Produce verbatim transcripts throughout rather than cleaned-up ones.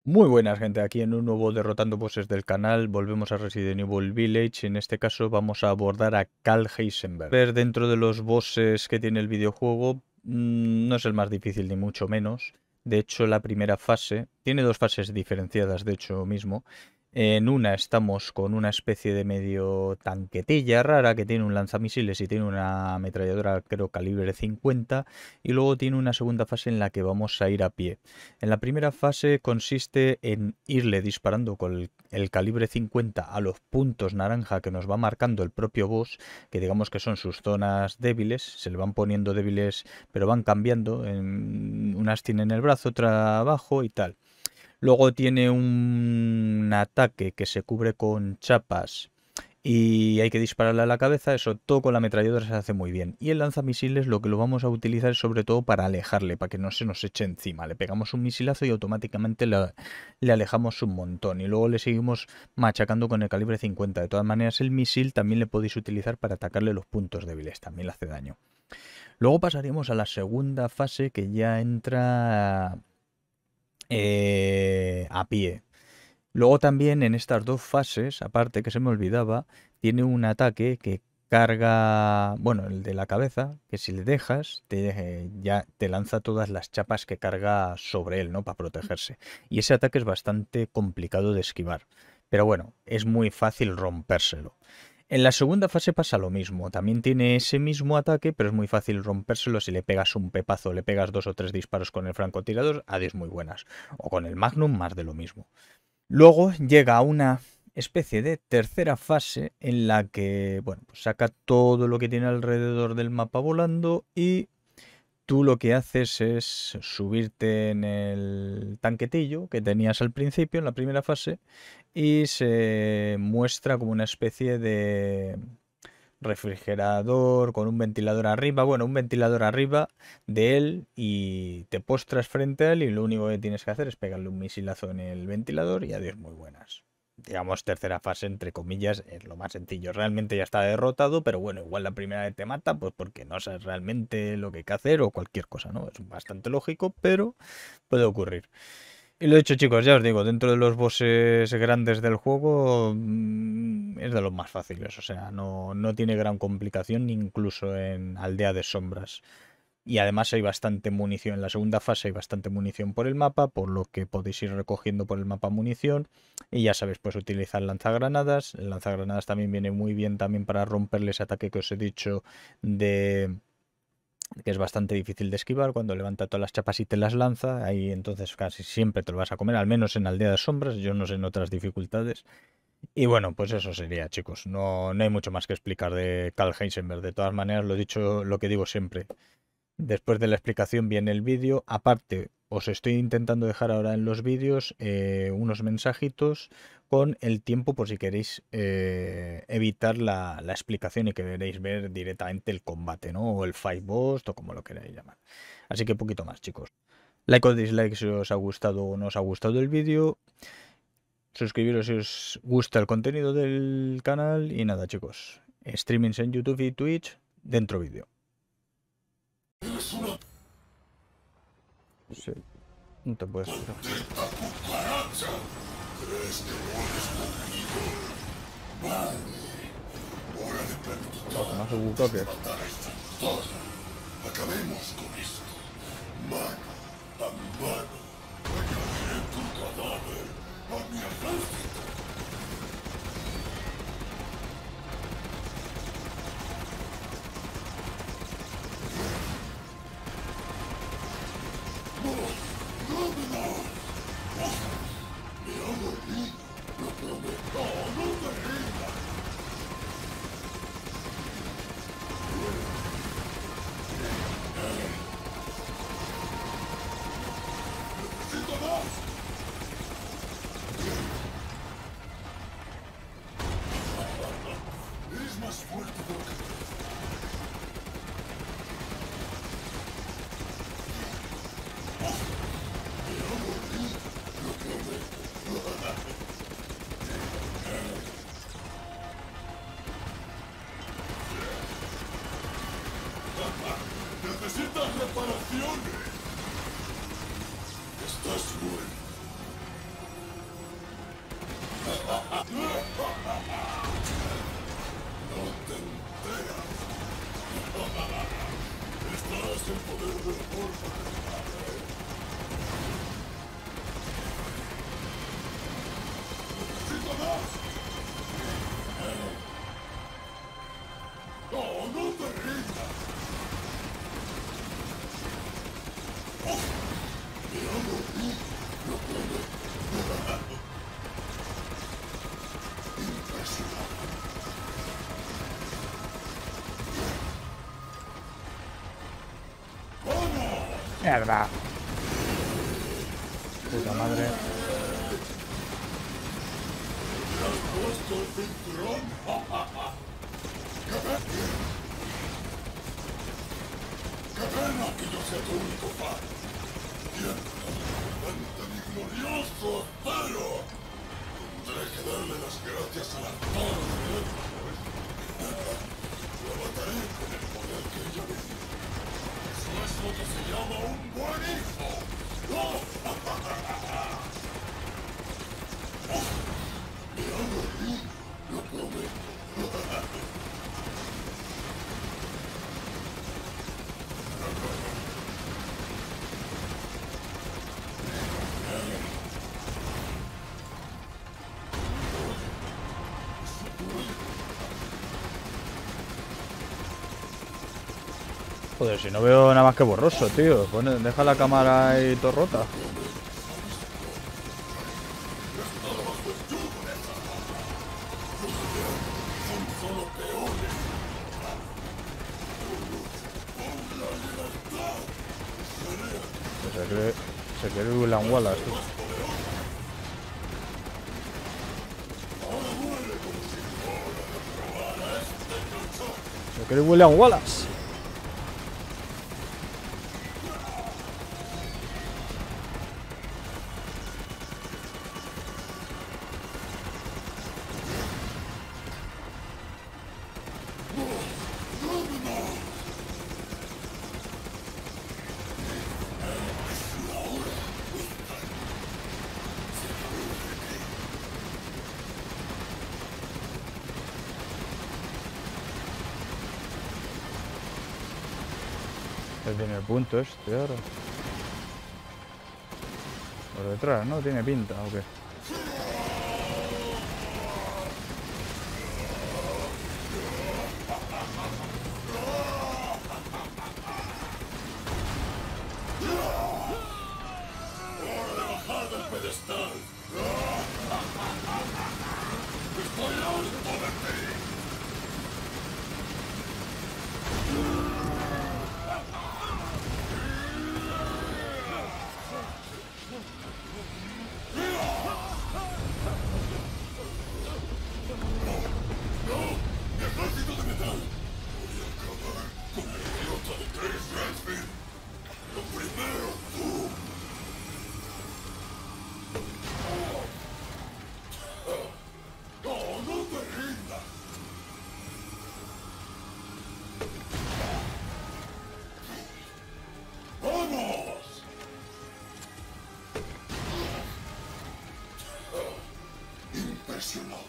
Muy buenas, gente, aquí en un nuevo Derrotando Bosses del canal. Volvemos a Resident Evil Village. En este caso vamos a abordar a Karl Heisenberg. Ver dentro de los bosses que tiene el videojuego, mmm, no es el más difícil ni mucho menos. De hecho, la primera fase tiene dos fases diferenciadas, de hecho mismo. En una estamos con una especie de medio tanquetilla rara que tiene un lanzamisiles y tiene una ametralladora, creo, calibre cincuenta. Y luego tiene una segunda fase en la que vamos a ir a pie. En la primera fase consiste en irle disparando con el, el calibre cincuenta a los puntos naranja que nos va marcando el propio boss, que digamos que son sus zonas débiles, se le van poniendo débiles pero van cambiando, en, unas tienen el brazo, otra abajo y tal. Luego tiene un ataque que se cubre con chapas y hay que dispararle a la cabeza, eso todo con la ametralladora se hace muy bien. Y el lanzamisiles lo que lo vamos a utilizar es sobre todo para alejarle, para que no se nos eche encima. Le pegamos un misilazo y automáticamente le, le alejamos un montón. Y luego le seguimos machacando con el calibre cincuenta. De todas maneras, el misil también le podéis utilizar para atacarle los puntos débiles, también le hace daño. Luego pasaríamos a la segunda fase que ya entra eh, a pie. Luego también en estas dos fases, aparte que se me olvidaba, tiene un ataque que carga, bueno, el de la cabeza, que si le dejas, te, eh, ya te lanza todas las chapas que carga sobre él, ¿no? Para protegerse. Y ese ataque es bastante complicado de esquivar. Pero bueno, es muy fácil rompérselo. En la segunda fase pasa lo mismo, también tiene ese mismo ataque, pero es muy fácil rompérselo si le pegas un pepazo, le pegas dos o tres disparos con el francotirador, adiós muy buenas. O con el Magnum, más de lo mismo. Luego llega a una especie de tercera fase en la que, bueno, pues saca todo lo que tiene alrededor del mapa volando y tú lo que haces es subirte en el tanquetillo que tenías al principio, en la primera fase, y se muestra como una especie de refrigerador con un ventilador arriba, bueno, un ventilador arriba de él y te postras frente a él y lo único que tienes que hacer es pegarle un misilazo en el ventilador y adiós muy buenas. Digamos, tercera fase, entre comillas, es lo más sencillo. Realmente ya está derrotado, pero bueno, igual la primera vez te mata, pues porque no sabes realmente lo que hay que hacer o cualquier cosa, ¿no? Es bastante lógico, pero puede ocurrir. Y lo dicho, chicos, ya os digo, dentro de los bosses grandes del juego mmm, es de los más fáciles, o sea, no, no tiene gran complicación, ni incluso en Aldea de Sombras. Y además hay bastante munición, en la segunda fase hay bastante munición por el mapa, por lo que podéis ir recogiendo por el mapa munición. Y ya sabéis, pues utilizar lanzagranadas. El lanzagranadas también viene muy bien también para romperle ese ataque que os he dicho de que es bastante difícil de esquivar cuando levanta todas las chapas y te las lanza, ahí entonces casi siempre te lo vas a comer, al menos en Aldea de Sombras, yo no sé en otras dificultades. Y bueno, pues eso sería, chicos, no, no hay mucho más que explicar de Karl Heisenberg, de todas maneras lo he dicho, lo que digo siempre, después de la explicación viene el vídeo. Aparte, os estoy intentando dejar ahora en los vídeos eh, unos mensajitos con el tiempo por si queréis eh, evitar la, la explicación y queréis ver directamente el combate, ¿no? O el fight boss o como lo queráis llamar. Así que poquito más, chicos. Like o dislike si os ha gustado o no os ha gustado el vídeo. Suscribiros si os gusta el contenido del canal. Y nada, chicos. Streamings en YouTube y Twitch dentro vídeo. Sí. No te puedes tirar. Oh, que no hace bucaque. Acabemos con esto. Mano a mano. Dejaré tu cadáver a mi ejército. ¡No! ¡No me das! ¡Me ha dolido! ¡Lo prometo! ¡No me rindas! ¡Necesito más! Eres más fuerte de lo que necesitas reparaciones. Estás muerto. ¡Mierda! Puta madre. ¡Qué pena que yo sea tu único fan! ¡Ante mi glorioso acero! Tendré que darle las gracias al actor de Hércules. La mataré con el poder que ella me dio. Eso es lo que se llama un buen hijo. ¡Oh! Me hago reír, lo prometo. Joder, si no veo nada más que borroso, tío. Pone, deja la cámara ahí todo rota. Se cree, se cree William Wallace, tío. Se cree William Wallace. Tiene el punto este ahora. Por detrás, ¿no? Tiene pinta, ¿o qué? ¡Hora de bajar del pedestal! ¡Estoy harto de ti! Impresionado.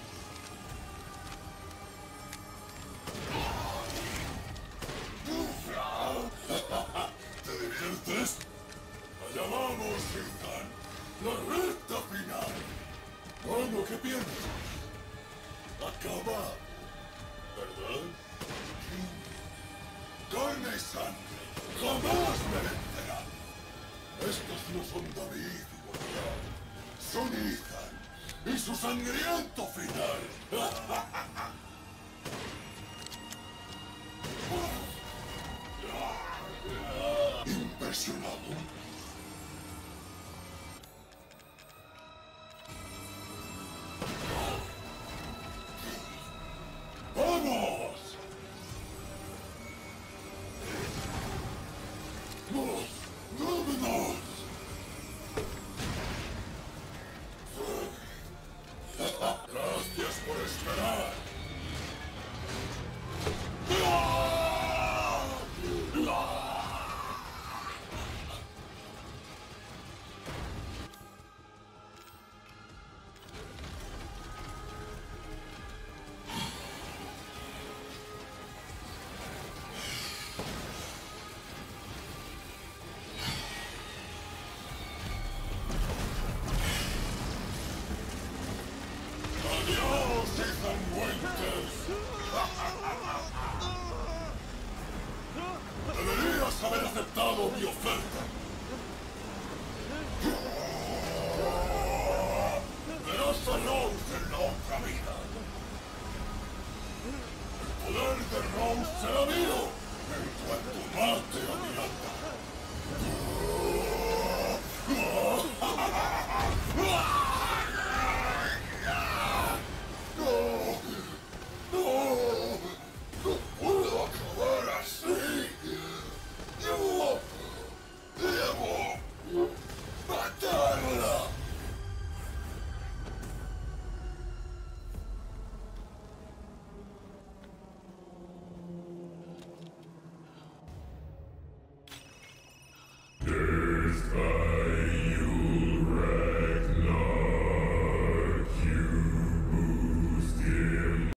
¿Te diviertes? Allá vamos, Ethan. La recta final. Bueno, ¿qué piensas? Acaba, ¿verdad? Carne y sangre. Jamás me vencerán. Estos no son David y Goliat. Son Ethan. ¡Y su sangriento final! Impresionado. ¡Vamos! ¡Vámonos! Gracias por esperar. Adiós, Ethan Winters. Deberías haber aceptado mi oferta. Verás a Rose en la otra vida.